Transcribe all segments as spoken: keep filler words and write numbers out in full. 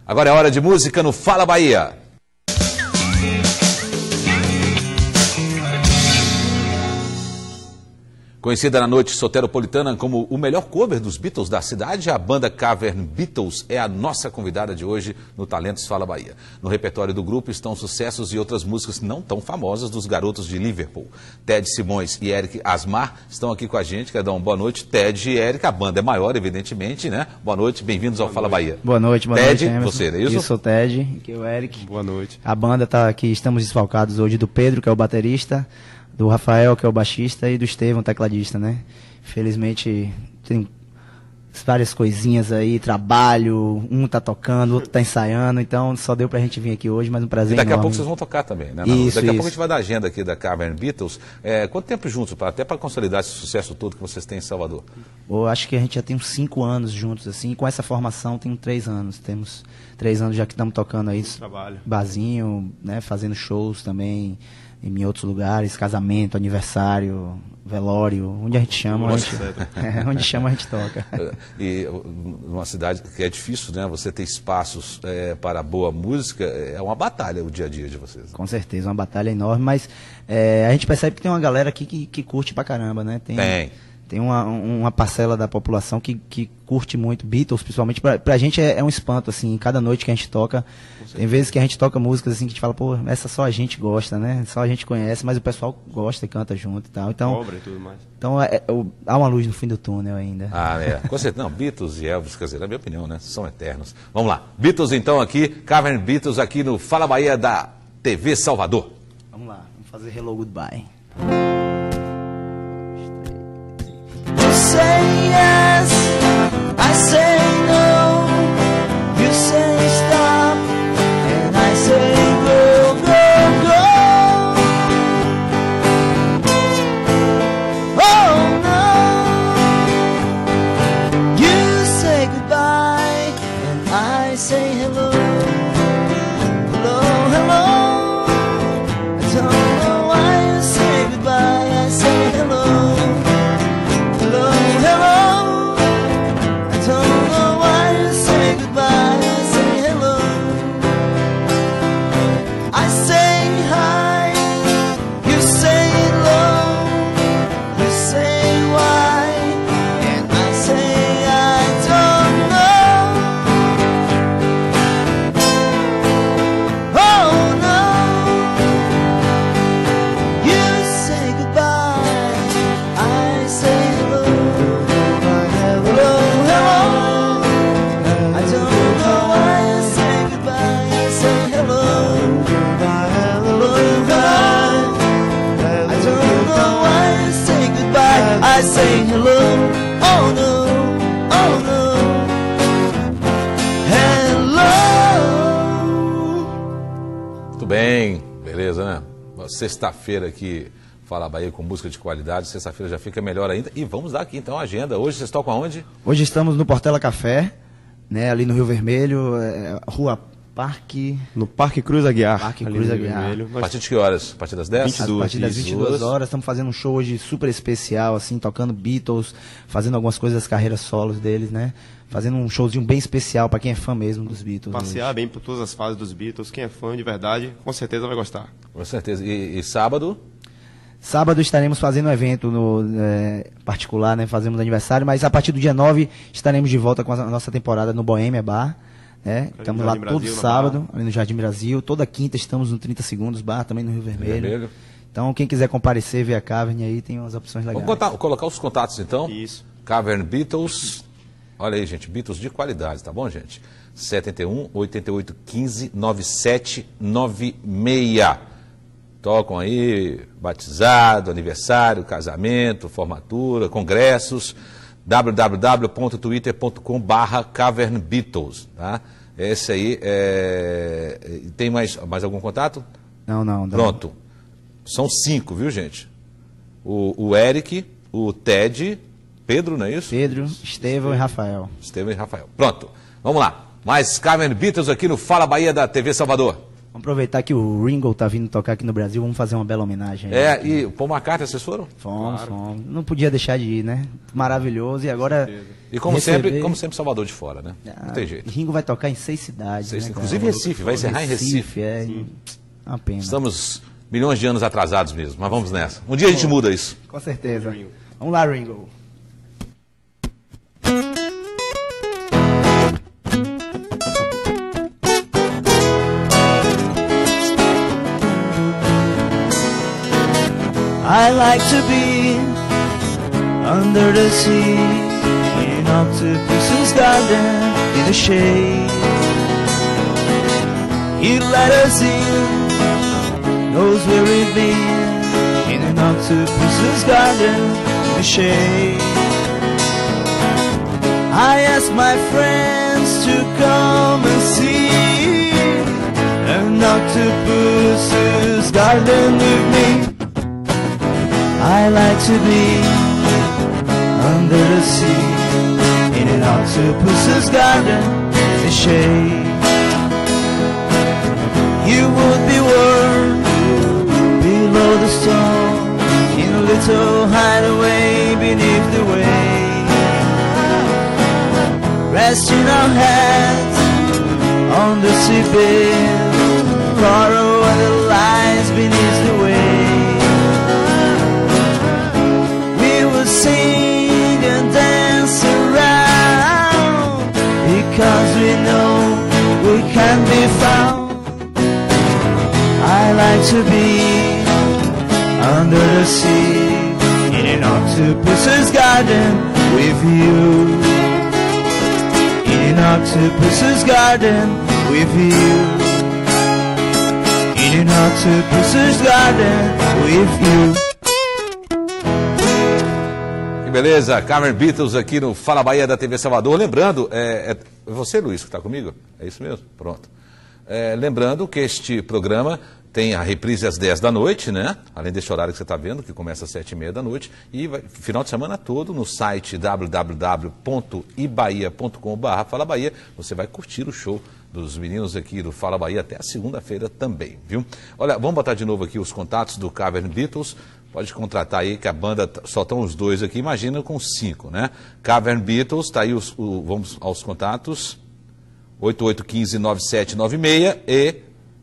Agora é hora de música no Fala Bahia. Conhecida na noite soteropolitana como o melhor cover dos Beatles da cidade, a banda Cavern Beatles é a nossa convidada de hoje no Talentos Fala Bahia. No repertório do grupo estão sucessos e outras músicas não tão famosas dos garotos de Liverpool. Ted Simões e Eric Asmar estão aqui com a gente. Quero dar uma boa noite. Ted e Eric, a banda é maior, evidentemente, né? Boa noite, bem-vindos ao boa Fala noite. Bahia. Boa noite, boa Ted, noite. Ted, você, não é isso? Eu sou o Ted, aqui é o Eric. Boa noite. A banda está aqui, estamos desfalcados hoje do Pedro, que é o baterista, do Rafael, que é o baixista, e do Estevão, tecladista, né? Felizmente tem várias coisinhas aí, trabalho, um tá tocando, o outro tá ensaiando, então só deu pra gente vir aqui hoje, mas um prazer E daqui enorme. a pouco vocês vão tocar também, né? Isso, daqui a isso. pouco a gente vai dar a agenda aqui da Cavern Beatles. É, quanto tempo juntos, pra, até para consolidar esse sucesso todo que vocês têm em Salvador? Eu acho que a gente já tem uns cinco anos juntos, assim, e com essa formação tem três anos, temos três anos já que estamos tocando aí, trabalho. barzinho, né, fazendo shows também, em outros lugares, casamento, aniversário, velório, onde a gente chama, a gente, é, onde chama a gente toca. E numa cidade que é difícil, né? Você ter espaços é, para boa música, é uma batalha o dia a dia de vocês. Né? Com certeza, uma batalha enorme, mas é, a gente percebe que tem uma galera aqui que, que curte pra caramba, né? Tem. Tem. Tem uma, uma parcela da população que, que curte muito Beatles, principalmente. Pra, pra gente é, é um espanto, assim, cada noite que a gente toca. Tem vezes que a gente toca músicas assim que a gente fala, pô, essa só a gente gosta, né? Só a gente conhece, mas o pessoal gosta e canta junto e tal. Então, Cobra e tudo mais. Então é, é, há uma luz no fim do túnel ainda. Ah, é. Com certeza. Não, Beatles e Elvis, quer dizer, na minha opinião, né? São eternos. Vamos lá. Beatles, então, aqui. Cavern Beatles aqui no Fala Bahia da T V Salvador. Vamos lá. Vamos fazer Hello Goodbye. Say yes, I say no. You say stop, and I say go, go, go. Oh no. You say goodbye, and I say hello. Hello, hello. I don't know why you say goodbye, I say hello. I say hello, oh no, oh no, hello. Muito bem, beleza, né? Sexta-feira aqui, Fala Bahia com música de qualidade, sexta-feira já fica melhor ainda. E vamos dar aqui então a agenda. Hoje vocês tocam aonde? Hoje estamos no Portela Café, né, ali no Rio Vermelho, é, Rua Parque... No Parque Cruz Aguiar. Parque ali Cruz no Aguiar. Vermelho. A partir de que horas? A partir das dez? vinte e duas. A partir das vinte e duas horas, estamos fazendo um show hoje super especial, assim, tocando Beatles, fazendo algumas coisas das carreiras solos deles, né? Fazendo um showzinho bem especial para quem é fã mesmo dos Beatles. Passear hoje. bem por todas as fases dos Beatles. Quem é fã de verdade, com certeza vai gostar. Com certeza. E, e sábado? Sábado estaremos fazendo um evento no, é, particular, né? Fazemos aniversário, mas a partir do dia nove estaremos de volta com a nossa temporada no Boêmia Bar. É, estamos lá todo Brasil, sábado, ali no Jardim Brasil. Toda quinta estamos no trinta segundos Bar, também no Rio Vermelho. Vermelho. Então, quem quiser comparecer, ver a Cavern aí, tem umas opções legais. Vamos contar, colocar os contatos então? Isso. Cavern Beatles. Olha aí, gente, Beatles de qualidade, tá bom, gente? sete um, oito oito um cinco, nove sete nove seis. Tocam aí batizado, aniversário, casamento, formatura, congressos. w w w ponto twitter ponto com barra Cavern Beatles, tá? Esse aí, é... tem mais, mais algum contato? Não, não. não. Pronto. São cinco, viu, gente? O, o Eric, o Ted, Pedro, não é isso? Pedro, Estevão e Rafael. Estevão e Rafael. Pronto. Vamos lá. Mais Cavern Beatles aqui no Fala Bahia da T V Salvador. Vamos aproveitar que o Ringo tá vindo tocar aqui no Brasil, vamos fazer uma bela homenagem. É, e o Paul McCartney, vocês foram? Fomos, fomos. Não podia deixar de ir, né? Maravilhoso. E agora. E como receber... sempre, como sempre, Salvador de fora, né? Ah, não tem jeito. Ringo vai tocar em seis cidades. Seis, né, inclusive cara? Recife, vai encerrar em Recife. É, uma pena. Estamos milhões de anos atrasados mesmo, mas vamos nessa. Um dia a gente muda isso. Com certeza. Vamos lá, Ringo. I like to be under the sea in Octopus's garden in the shade. He let us in, knows where we've been in an octopus's garden in the shade. I asked my friends to come and see an octopus's garden with me. I like to be under the sea in an octopus's garden in the shade. You would be warm below the storm in a little hideaway beneath the wave, resting our heads on the seabed, far away the lies beneath the wave. Sing and dance around because we know we can be found. I like to be under the sea in an octopus's garden with you, in an octopus's garden with you, in an octopus's garden with you. Beleza, Cavern Beatles aqui no Fala Bahia da T V Salvador. Lembrando, é, é você, Luiz, que está comigo? É isso mesmo? Pronto. É, lembrando que este programa tem a reprise às dez da noite, né? Além desse horário que você está vendo, que começa às sete e meia da noite. E vai, final de semana todo no site w w w ponto ibahia ponto com barra Fala Bahia. Você vai curtir o show dos meninos aqui do Fala Bahia até a segunda-feira também, viu? Olha, vamos botar de novo aqui os contatos do Cavern Beatles. Pode contratar aí, que a banda só estão os dois aqui, imagina com cinco, né? Cavern Beatles, está aí, os, o, vamos aos contatos, oito oito um cinco, nove sete nove seis e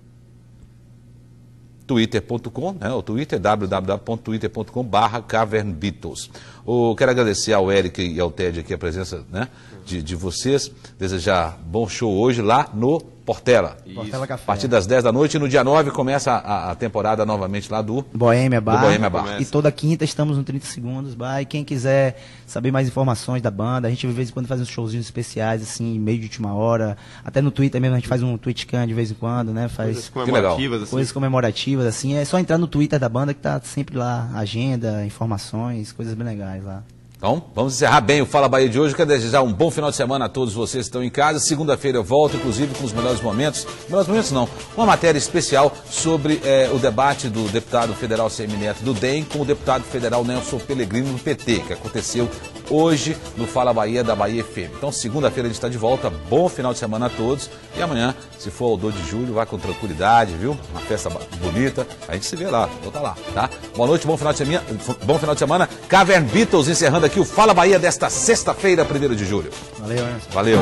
twitter ponto com, né? O Twitter, w w w ponto twitter ponto com barra Cavern Beatles. Eu quero agradecer ao Eric e ao Ted aqui a presença, né, de, de vocês, desejar bom show hoje lá no Portela. Portela Café. A partir das dez da noite e no dia nove começa a, a temporada novamente lá do Boêmia Bar. Do Boêmia Bar. E toda quinta estamos no trinta segundos Bar. E quem quiser saber mais informações da banda, a gente de vez em quando faz uns showzinhos especiais, assim, meio de última hora. Até no Twitter mesmo, a gente faz um Twitchcan de vez em quando, né? Faz coisas comemorativas, assim. Coisas comemorativas, assim. É só entrar no Twitter da banda que tá sempre lá, agenda, informações, coisas bem legais lá. Então, vamos encerrar bem o Fala Bahia de hoje. Quero desejar um bom final de semana a todos vocês que estão em casa. Segunda-feira eu volto, inclusive, com os melhores momentos. Melhores momentos não, uma matéria especial sobre eh, o debate do deputado federal Semineto do D E M com o deputado federal Nelson Pellegrino do P T, que aconteceu hoje no Fala Bahia da Bahia F M. Então, segunda-feira a gente está de volta. Bom final de semana a todos. E amanhã, se for ao dois de julho, vá com tranquilidade, viu? Uma festa bonita. A gente se vê lá, vou estar lá, tá? Boa noite, bom final de semana. Bom final de semana. Cavern Beatles encerrando aqui o Fala Bahia desta sexta-feira, primeiro de julho. Valeu, Anderson. Valeu.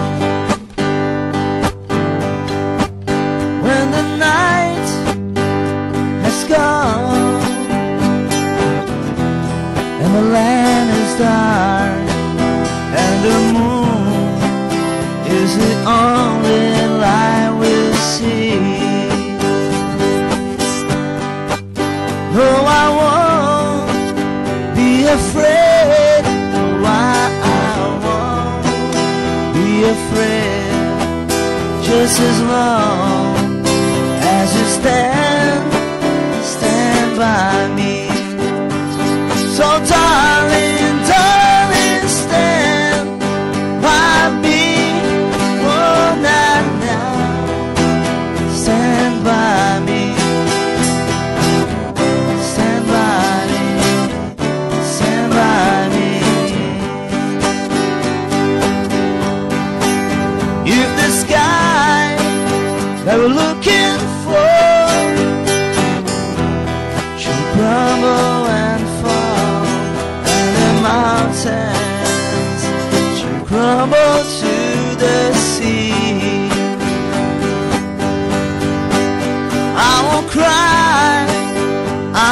When the night has gone and the land is dark and the moon is the only light we'll see. No, I won't be afraid. No, I won't be afraid. Just as long as you stand, stand by me. So darling, darling, stand by me. Oh, now, now, stand by me. Stand by me. Stand by me. If the sky that we're looking for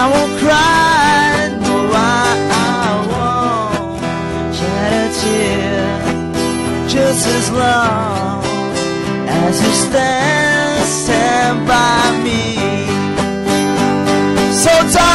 I won't cry, no, I, I won't shed a tear, just as long as you stand, stand by me. So darling,